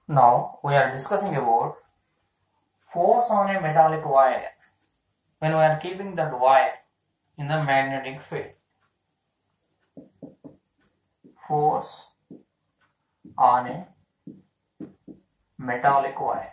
Now we are discussing about force on a metallic wire when we are keeping that wire in the magnetic field. Force on a metallic wire.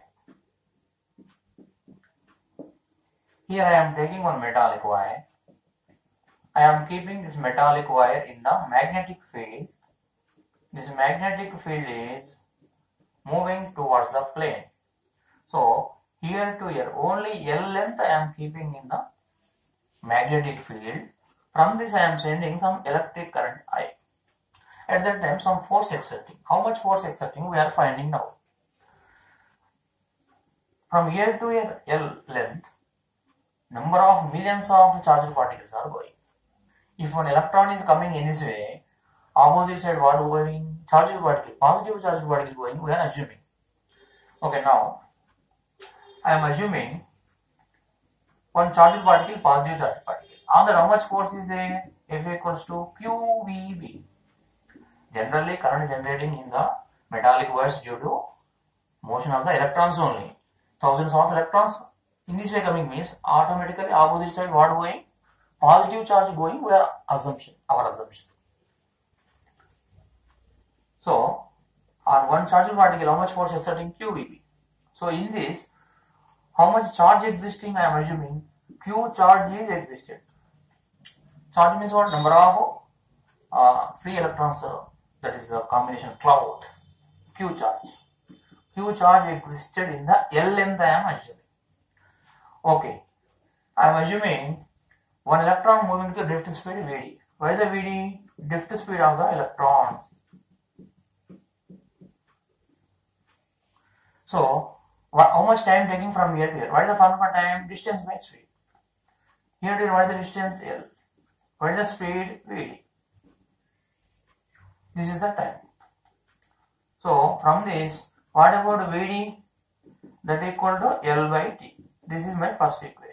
Here I am taking one metallic wire. I am keeping this metallic wire in the magnetic field. This magnetic field is moving towards the plane. So here to here only L length I am keeping in the magnetic field. From this I am sending some electric current I. At that time some force exerting. How much force exerting we are finding now. From here to here L length, number of millions of charged particles are going. If an electron is coming in this way, opposite side what going? Charged particle, positive charged particle going, we are assuming. Okay, now I am assuming one charged particle, positive charged particle. On that, how much force is there? F equals to QVB. Generally, current generating in the metallic wires due to motion of the electrons only. Thousands of electrons in this way coming means automatically opposite side what going? Positive charge going, we are assumption, our assumption. So, on one charged particle, how much force exerting? QVB. So, in this, how much charge existing I am assuming? Q charge is existent. Charge means what? Number of free electrons, that is the combination cloud. Q charge. Q charge existed in the L length I am assuming. Okay. I am assuming one electron moving with the drift speed Vd. What is the Vd? Drift speed of the electron. So, how much time taking from here to here? What is the formula for time? Distance by speed. Here to here, what is the distance? L. What is the speed? Vd. This is the time. So, from this, what about Vd? That equal to L by T. This is my first equation.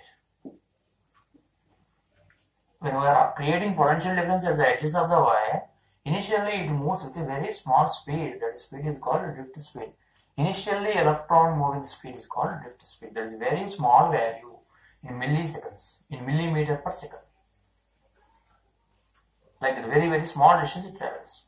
When we are creating potential difference at the edges of the wire, initially it moves with a very small speed. That speed is called drift speed. Initially, electron moving speed is called drift speed. That is very small value in milliseconds, in millimeter per second. Like a very, very small distance it travels.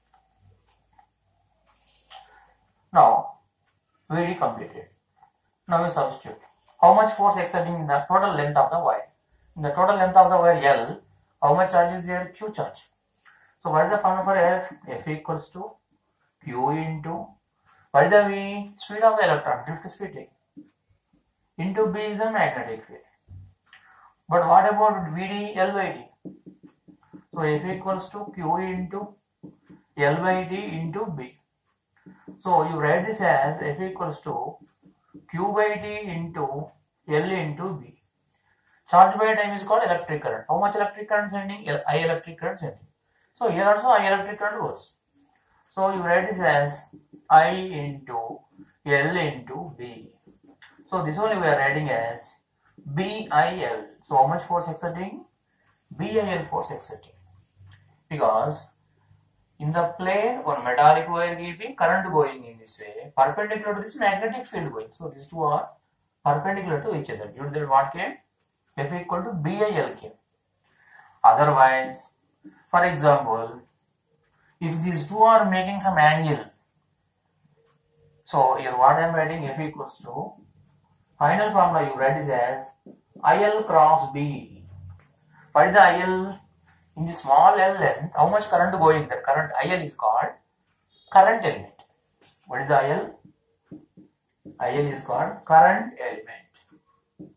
Now, Vd completed. Now we substitute. How much force exerting in the total length of the wire? In the total length of the wire L, how much charge is there? Q charge. So, what is the formula for F? F equals to Q into, what is the V? Speed of the electron, drift speed. Into B is the magnetic field. But what about Vd? L by D. So, F equals to Q into L by D into B. So, you write this as F equals to Q by D into L into B. Charge by time is called electric current. How much electric current sending? I electric current sending. So, here also I electric current goes. So, you write this as I into L into B. So, this only we are writing as BIL. So, how much force exerting? BIL force exerting. Because in the plane or metallic wire keeping current going in this way, perpendicular to this magnetic field going. So, these two are perpendicular to each other. Due to that what came? F equal to BIL came. Otherwise, for example, if these two are making some angle, so here what I am writing F equals to, final formula you write is as IL cross B. What is the IL? In the small L length, how much current going? The current IL is called current element. What is the IL? IL is called current element.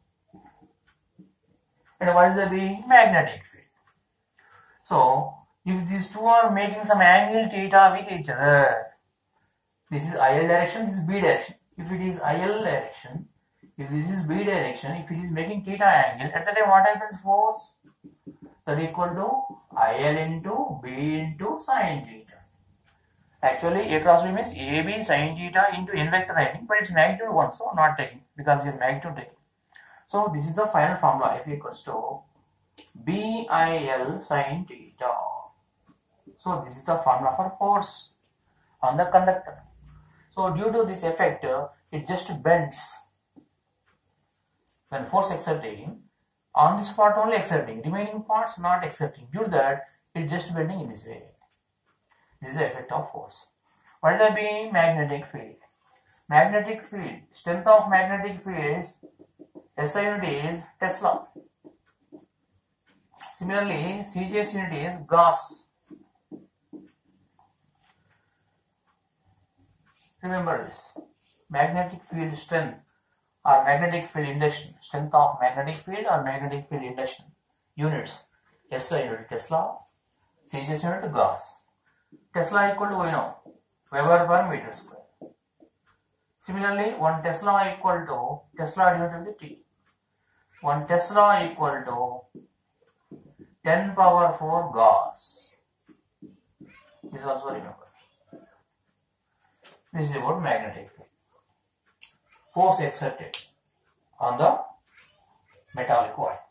And what is the B? Magnetic field. So, if these two are making some angle theta with each other, this is IL direction, this is B direction. If it is IL direction, if this is B direction, if it is making theta angle, at that time what happens? Force that equal to IL into B into sin theta. Actually, A cross B means AB sin theta into n vector writing, but it's negative 1, so not taking because you have negative taking. So, this is the final formula F equals to BIL sin theta. So, this is the formula for force on the conductor. So due to this effect, it just bends. When force exerting, on this part only exerting, remaining parts not exerting. Due to that, it just bending in this way. This is the effect of force. What will be magnetic field? Magnetic field, strength of magnetic fields, SI unit is Tesla. Similarly, CGS unit is Gauss. Remember this. Magnetic field strength or magnetic field induction. Strength of magnetic field or magnetic field induction. Units. SI unit Tesla. CGS unit Gauss. Tesla equal to we know Weber per meter square. Similarly, 1 Tesla equal to Tesla divided by T. 1 Tesla equal to 10 power 4 Gauss. This also remember. This is about magnetic field. Force exerted on the metallic wire.